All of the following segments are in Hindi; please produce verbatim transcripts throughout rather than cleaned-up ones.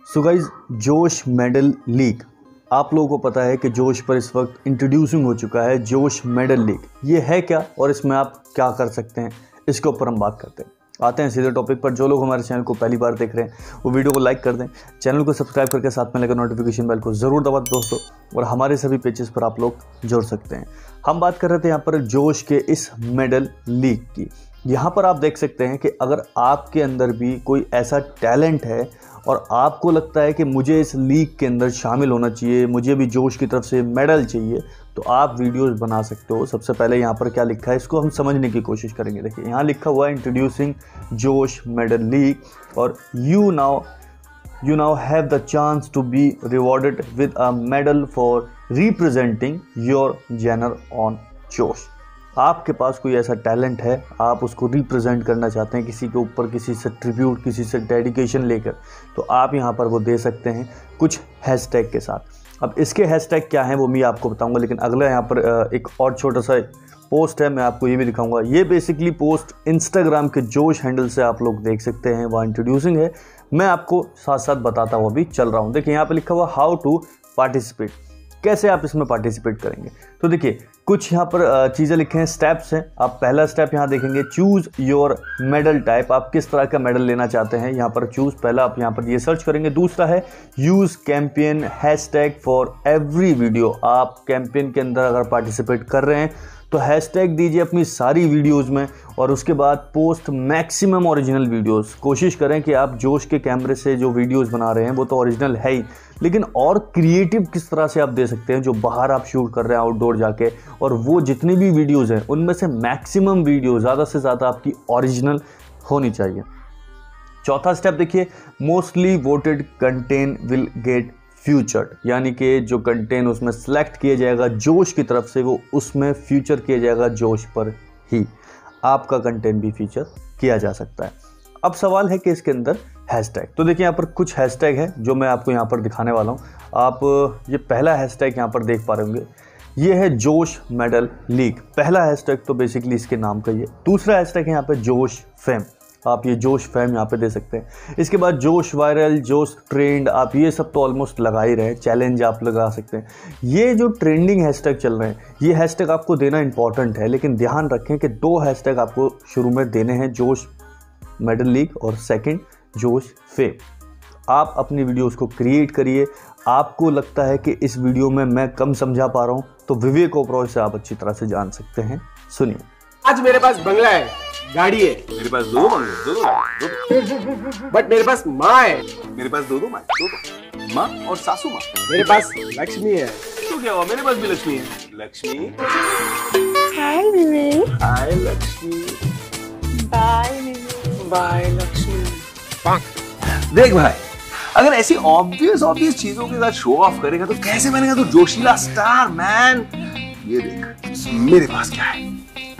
सो गाइज, जोश मेडल लीग, आप लोगों को पता है कि जोश पर इस वक्त इंट्रोड्यूसिंग हो चुका है जोश मेडल लीग। ये है क्या और इसमें आप क्या कर सकते हैं, इसके ऊपर हम बात करते हैं। आते हैं सीधे टॉपिक पर। जो लोग हमारे चैनल को पहली बार देख रहे हैं वो वीडियो को लाइक कर दें, चैनल को सब्सक्राइब करके साथ में लगे नोटिफिकेशन बेल को ज़रूर दबा दें दोस्तों, और हमारे सभी पेजेस पर आप लोग जुड़ सकते हैं। हम बात कर रहे थे यहाँ पर जोश के इस मेडल लीग की। यहाँ पर आप देख सकते हैं कि अगर आपके अंदर भी कोई ऐसा टैलेंट है और आपको लगता है कि मुझे इस लीग के अंदर शामिल होना चाहिए, मुझे भी जोश की तरफ से मेडल चाहिए, तो आप वीडियोस बना सकते हो। सबसे पहले यहाँ पर क्या लिखा है इसको हम समझने की कोशिश करेंगे। देखिए यहाँ लिखा हुआ है इंट्रोड्यूसिंग जोश मेडल लीग, और you now you now have the chance to be rewarded with a medal for representing your genre on Josh. आपके पास कोई ऐसा टैलेंट है, आप उसको रिप्रेजेंट करना चाहते हैं किसी के ऊपर, किसी से ट्रिब्यूट, किसी से डेडिकेशन लेकर, तो आप यहाँ पर वो दे सकते हैं कुछ हैशटैग के साथ। अब इसके हैशटैग क्या हैं वो मैं आपको बताऊंगा, लेकिन अगला यहाँ पर एक और छोटा सा पोस्ट है, मैं आपको ये भी दिखाऊंगा। ये बेसिकली पोस्ट इंस्टाग्राम के जोश हैंडल से आप लोग देख सकते हैं, वहाँ इंट्रोड्यूसिंग है। मैं आपको साथ साथ बताता हुआ भी चल रहा हूँ। देखिए यहाँ पर लिखा हुआ हाउ टू पार्टिसिपेट, कैसे आप इसमें पार्टिसिपेट करेंगे। तो देखिए कुछ यहाँ पर चीज़ें लिखे हैं, स्टेप्स हैं। आप पहला स्टेप यहाँ देखेंगे, चूज़ योर मेडल टाइप, आप किस तरह का मेडल लेना चाहते हैं, यहाँ पर चूज़, पहला आप यहाँ पर ये सर्च करेंगे। दूसरा है use campaign hashtag for every video, आप कैंपेन के अंदर अगर पार्टिसिपेट कर रहे हैं तो हैशटैग दीजिए अपनी सारी वीडियोज़ में, और उसके बाद पोस्ट मैक्सिमम ओरिजिनल वीडियोज़। कोशिश करें कि आप जोश के कैमरे से जो वीडियोज़ बना रहे हैं वो तो ओरिजिनल है ही, लेकिन और क्रिएटिव किस तरह से आप दे सकते हैं जो बाहर आप शूट कर रहे हैं आउटडोर जाके, और वो जितनी भी वीडियोज़ हैं उनमें से मैक्सिमम वीडियो ज़्यादा से ज़्यादा आपकी ओरिजिनल होनी चाहिए। चौथा स्टेप देखिए, mostly voted content will get featured, यानी कि जो कंटेंट उसमें सेलेक्ट किया जाएगा जोश की तरफ से वो उसमें फ्यूचर किया जाएगा जोश पर ही, आपका कंटेंट भी फीचर किया जा सकता है। अब सवाल है कि इसके अंदर हैशटैग, तो देखिए यहाँ पर कुछ हैशटैग है जो मैं आपको यहाँ पर दिखाने वाला हूँ। आप ये पहला हैशटैग यहाँ पर देख पा रहे होंगे, ये है जोश मेडल लीग। पहला हैशटैग तो बेसिकली इसके नाम का ही है। दूसरा हैशटैग है यहाँ पे जोश फेम, आप ये जोश फेम यहाँ पे दे सकते हैं। इसके बाद जोश वायरल, जोश ट्रेंड, आप ये सब तो ऑलमोस्ट लगा ही रहे हैं। चैलेंज आप लगा सकते हैं। ये जो ट्रेंडिंग हैशटैग चल रहे हैं ये हैशटैग आपको देना इंपॉर्टेंट है, लेकिन ध्यान रखें कि दो हैशटैग आपको शुरू में देने हैं, जोश मेडल लीग और सेकंड जोश फेम। आप अपनी वीडियोस को क्रिएट करिए। आपको लगता है कि इस वीडियो में मैं कम समझा पा रहा हूँ तो विवेक ओबरॉय से आप अच्छी तरह से जान सकते हैं। सुनिए। आज मेरे पास बंगला है, गाड़ी है, मेरे पास दो बंगले, दो दो दो, बट मेरे पास माँ है, मेरे पास दो दो माँ, दो दो माँ और सासू माँ। मेरे पास लक्ष्मी है। तो क्या हुआ, मेरे पास भी लक्ष्मी है। Lakshmi, hi Vivek. Hi Lakshmi, bye Vivek. Bye Lakshmi. देख भाई, अगर ऐसी ऑब्वियस ऑब्वियस चीजों के साथ शो ऑफ करेगा तो कैसे बनेगा तो जोशीला स्टार मैन। ये देख मेरे पास क्या है,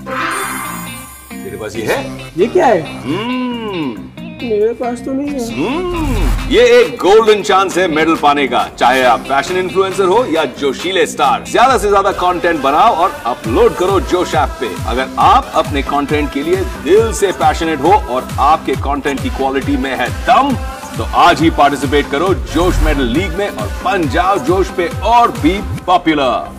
तेरे पास ये है, ये क्या है? हम्म मेरे पास तो नहीं है। हम्म ये एक गोल्डन चांस है मेडल पाने का। चाहे आप फैशन इन्फ्लुएंसर हो या जोशीले स्टार, ज्यादा से ज्यादा कंटेंट बनाओ और अपलोड करो जोश ऐप पे। अगर आप अपने कंटेंट के लिए दिल से पैशनेट हो और आपके कंटेंट की क्वालिटी में है दम, तो आज ही पार्टिसिपेट करो जोश मेडल लीग में और बन जाओ जोश पे और भी पॉपुलर।